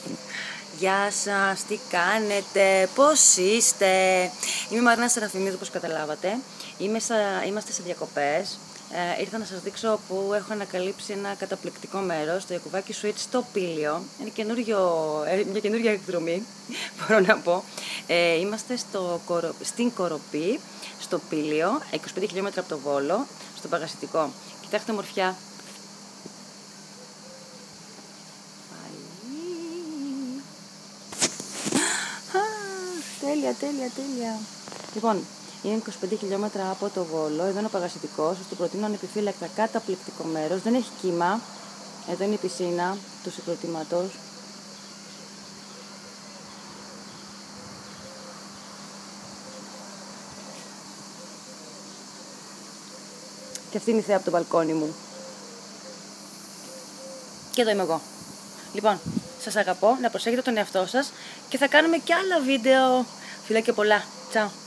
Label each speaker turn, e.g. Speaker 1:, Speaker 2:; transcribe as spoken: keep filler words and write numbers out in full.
Speaker 1: Γεια σας, τι κάνετε, πώς είστε? Είμαι η Μαρίνα Σεραφιμίδου, όπως καταλάβατε. Είμαι στα, είμαστε σε διακοπές. Ε, ήρθα να σας δείξω που έχω ανακαλύψει ένα καταπληκτικό μέρος, το Ιακουβάκι Sweet στο Πήλιο. Είναι μια καινούργια εκδρομή, μπορώ να πω. Ε, είμαστε στο, στην Κοροπή, στο Πήλιο, είκοσι πέντε χιλιόμετρα από το Βόλο, στο Παγασιτικό. Κοιτάξτε μορφιά. Τέλεια, τέλεια, τέλεια. Λοιπόν, είναι είκοσι πέντε χιλιόμετρα από το Βόλο. Εδώ είναι ο Παγασιτικός. Σας το προτείνω ανεπιφύλακτα, καταπληκτικό μέρος. Δεν έχει κύμα. Εδώ είναι η πισίνα του συγκροτήματος. Και αυτή είναι η θέα από το μπαλκόνι μου. Και εδώ είμαι εγώ. Λοιπόν, σας αγαπώ, να προσέχετε τον εαυτό σας και θα κάνουμε και άλλα βίντεο. Φιλάκια πολλά. Τσάου.